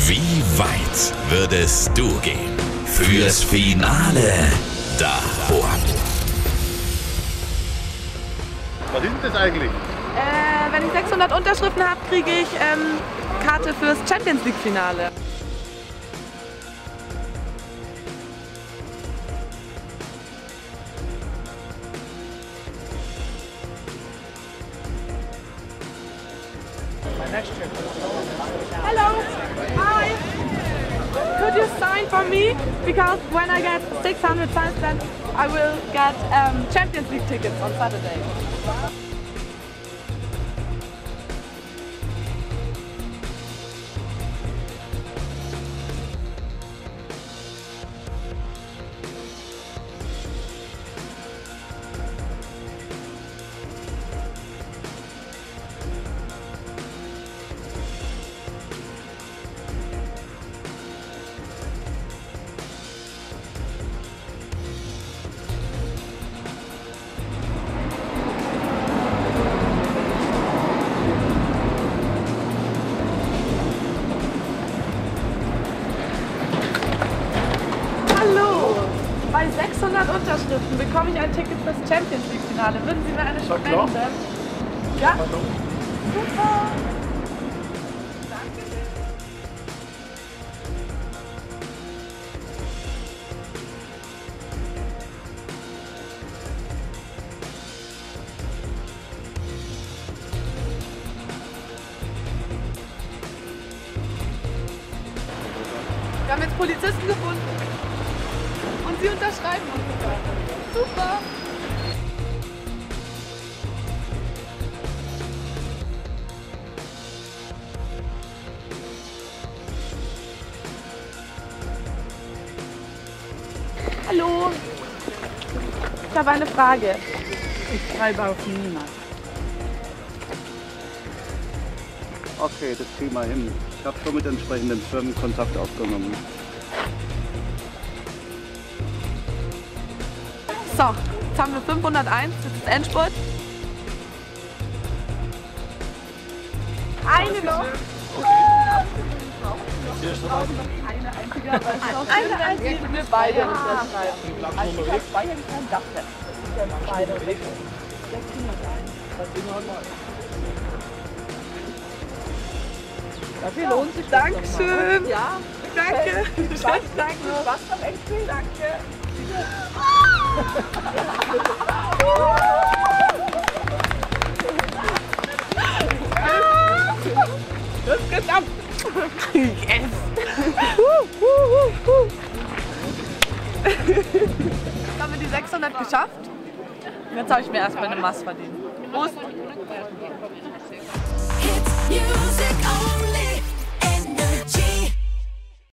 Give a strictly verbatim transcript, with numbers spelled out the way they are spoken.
Wie weit würdest du gehen fürs Finale davor? Was ist denn das eigentlich? Äh, wenn ich sechshundert Unterschriften habe, kriege ich ähm, Karte fürs Champions League Finale. Hello, hi. Could you sign for me? Because when I get six hundred signs, then I will get um, Champions League tickets on Saturday. Bei sechshundert Unterschriften bekomme ich ein Ticket fürs Champions League Finale. Würden Sie mir eine spenden? Ja? Super! Danke. Wir haben jetzt Polizisten gefunden. Und sie unterschreiben uns sogar. Super! Hallo! Ich habe eine Frage. Ich schreibe auf niemand. Okay, das kriegen wir hin. Ich habe schon mit entsprechenden Firmen Kontakt aufgenommen. So, jetzt haben wir fünfhunderteins, jetzt ist Endspurt. Eine noch. Eine einzige, eine einzige. Wir beide unterschreiben. Also ich habe zwei, ich habe das jetzt. Beide. Dafür lohnt sich das. Dankeschön. Ja. Danke. Spaß, danke. Spaß beim Endspiel. Danke. Das ist geklappt. Yes. Jetzt haben wir die sechshundert geschafft. Jetzt habe ich mir erstmal eine Maß verdient. Prost.